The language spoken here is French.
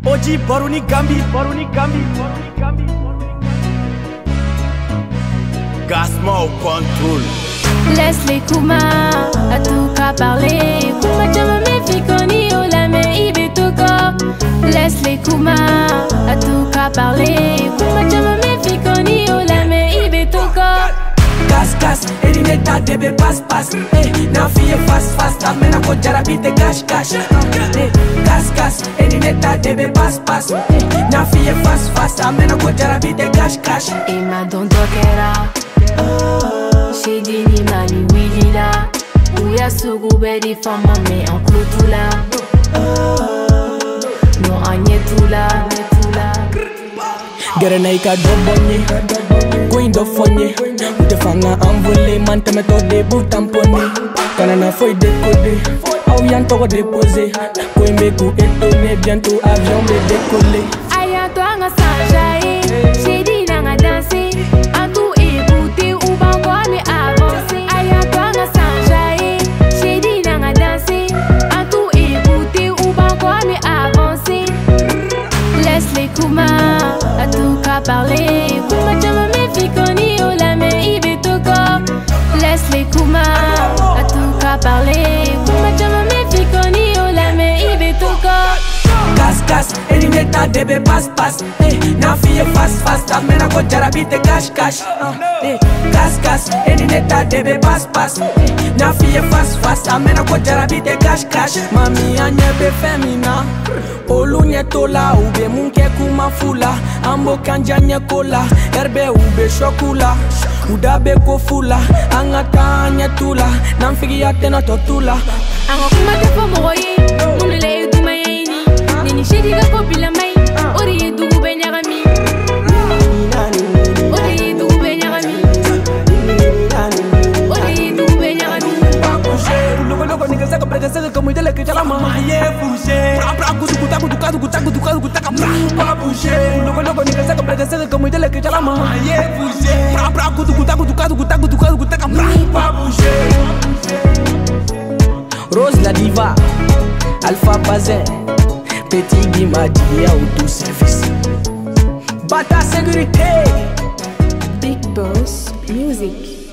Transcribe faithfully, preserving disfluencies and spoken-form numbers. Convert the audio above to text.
Oji Baruni Gambi, Baruni Gambi, Baruni Gambi, Gasma au contrôle. Laisse-les Kuma, à tout cas parler. Kuma chama me fikoni o la me ibe toko. Laisse-les Kuma, à tout cas parler. Kuma chama me fikoni o la me ibe toko. Gas gas, elineta debe pass pass. Eh, na fiye fast fast, amena ko jarabite cash cash. Eh, gas gas, elineta debe pass pass. Eh, na fiye fast fast, amena ko jarabite cash cash. Ima don dokera, shedi ni mani wilila. Uya sugu bedi fama me en klutula. No anye tula, netula. Gere na ika do bonye, going do fonye. Ute fanga envolé, man te meto de bout tamponné. Kana na foy décoder, au yan toko déposer. Koy meku étonné, bientôt avion de décoller. Aya toi nga sanjaye, shedi na nga danser. En tout écouter ou ban quoi lui avancer. Aya toi nga sanjaye, shedi na nga danser. En tout écouter ou ban quoi lui avancer. Laisse-les Kuma, à tout cas parler. Kuma chama me fikoni o la me ibe toko. Laisse-les Kuma, à tout cas parler. Kuma chama me fikoni o la me ibe toko. Gas gas, elineta debe pass pass. Eh, na fiye fast fast, amena ko jarabite cash cash. Eh, gas gas, elineta debe pass pass. Eh, na fiye fast fast, amena ko jarabite cash cash. Mami anyebe femina, olu nyetola ube munke kuma fula. Ambo kanja nyekola, herbe ube shokula. Udabe ko fula, angata nyetula. Namfigi yate na totula. Ango kuma te fo moye, munele e duma yaini. Nini shedi ga kopila mai, ori e dugu be nyagami. Ori e dugu be nyagami. Ori e dugu be nyagami. Logo logo nigga saka prega saka como dele que jala mama ye fouché. Pra pra kudu kuta kudu kuta kuta kudu kuta kuta pra pa bouché. Logo logo nigga saka prega saka como dele que jala mama ye fouché. Pra pra kudu kuta kudu kuta kuta kudu kuta kuta pra pa bouché. Rose la diva, Alpha Bazin, Petit Guimadi auto-service. Bata sécurité. Big Boss Music.